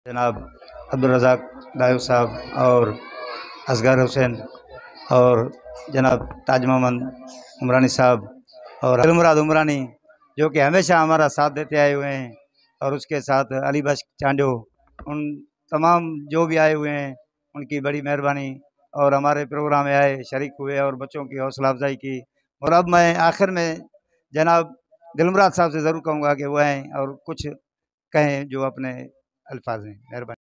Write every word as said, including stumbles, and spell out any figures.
जनाब अब्दुल रज़ाक दायूद साहब और असगर हुसैन और जनाब ताज मोहम्मद उमरानी साहब और दिलमुराद उमरानी, जो कि हमेशा हमारा साथ देते आए हुए हैं, और उसके साथ अली बख्श चांडो, उन तमाम जो भी आए हुए हैं उनकी बड़ी मेहरबानी, और हमारे प्रोग्राम में आए, शरीक हुए और बच्चों की हौसला अफजाई की। और अब मैं आखिर में जनाब दिलमुराद साहब से ज़रूर कहूँगा कि वो आएँ और कुछ कहें जो अपने अल्फाज हैं। मेहरबानी।